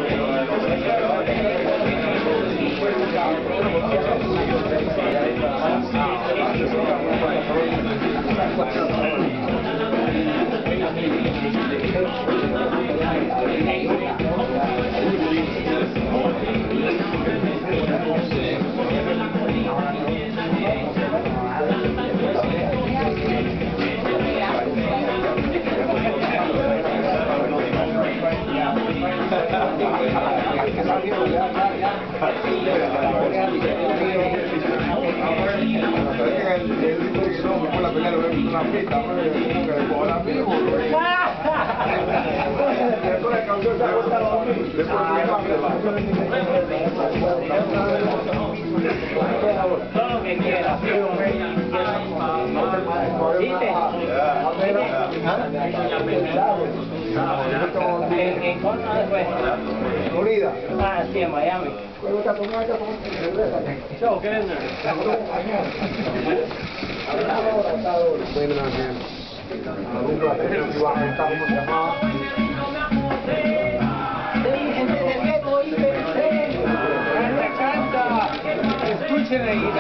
Florida. Ah, sí, en Miami. So, get in there. Escuchen ahí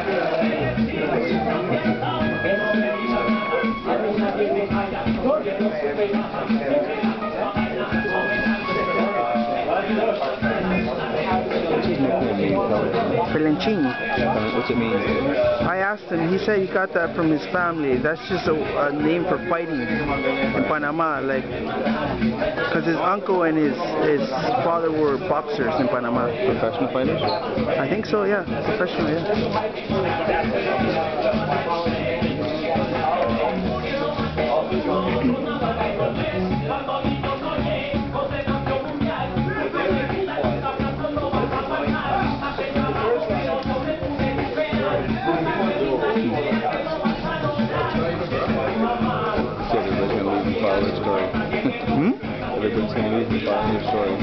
Pelenching. What's it mean? I asked him, he said he got that from his family. That's just a name for fighting in Panama, like, because his uncle and his father were boxers in Panama. Professional fighters? I think so, yeah. Professional, Everybody's going to leave and follow your story.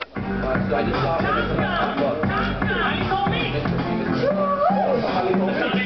I just saw